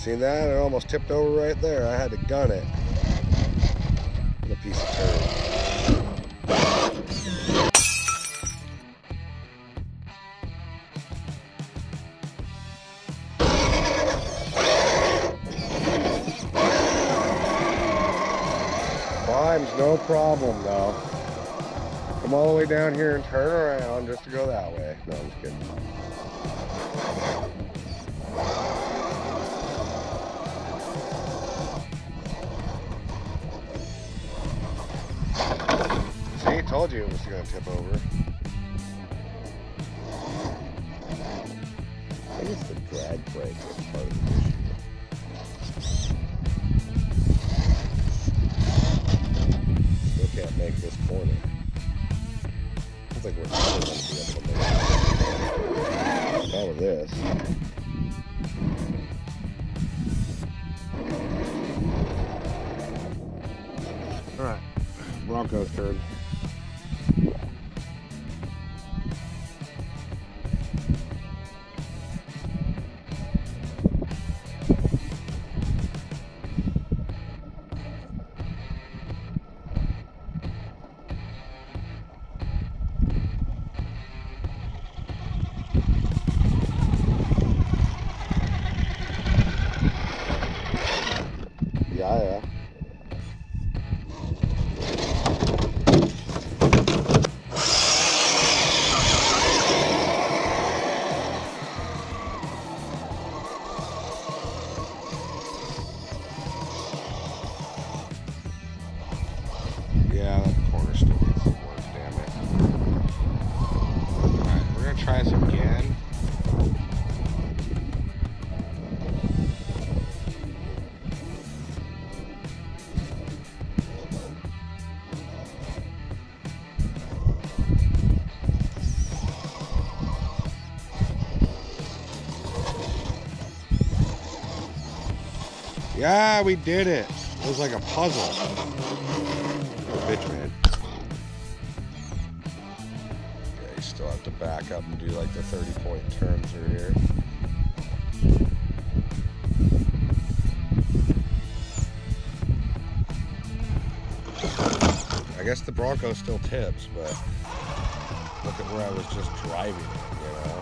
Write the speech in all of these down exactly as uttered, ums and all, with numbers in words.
Seen that? It almost tipped over right there. I had to gun it. What a piece of turd. Climbs no problem though. Come all the way down here and turn around just to go that way. No, I'm just kidding. See, I told you it was going to tip over. I think it's the drag brake that's part of the issue. Still can't make this corner. Looks like we're never going to be able to make it. Not with this. Alright, Bronco's turn. Yeah, yeah. Yeah, that corner still needs some work, damn it. Alright, we're gonna try this again. Yeah, we did it. It was like a puzzle. Bitch, man. Yeah, you still have to back up and do like the thirty point turn through here. I guess the Bronco still tips, but look at where I was just driving it, you know?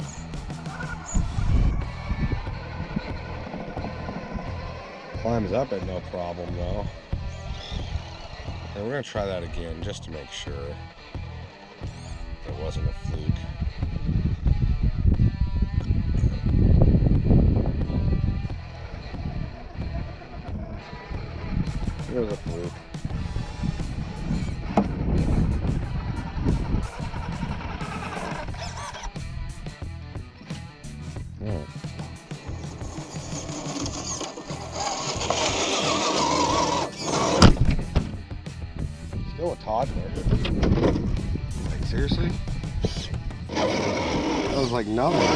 Climbs up at no problem though. And we're gonna try that again just to make sure it wasn't a fluke. It was a fluke. Oh. Still a toddler. Like, seriously? That was like nothing.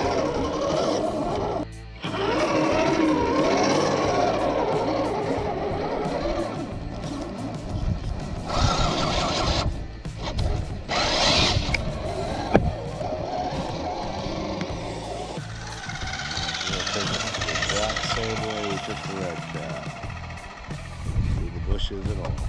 Exact same way we took the red cat. Through the bushes and all.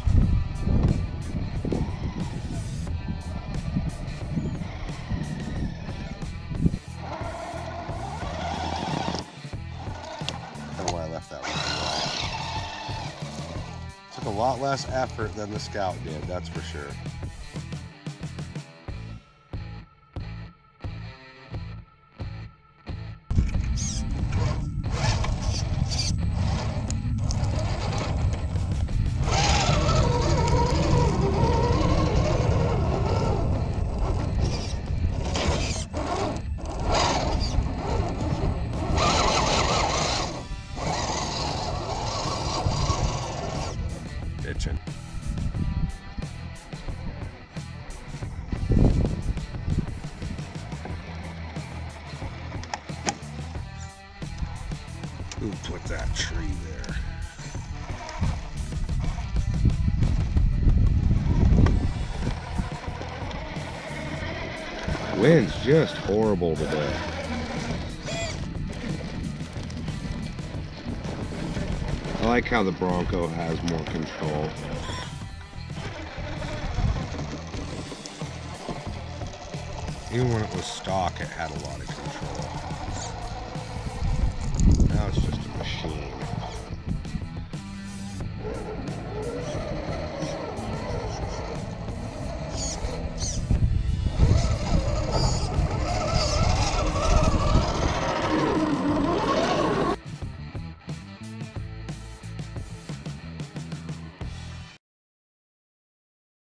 That one. Took a lot less effort than the Scout did, that's for sure. Bitchin'. Who put that tree there? Wind's just horrible today. like how the Bronco has more control. Even when it was stock, it had a lot of control.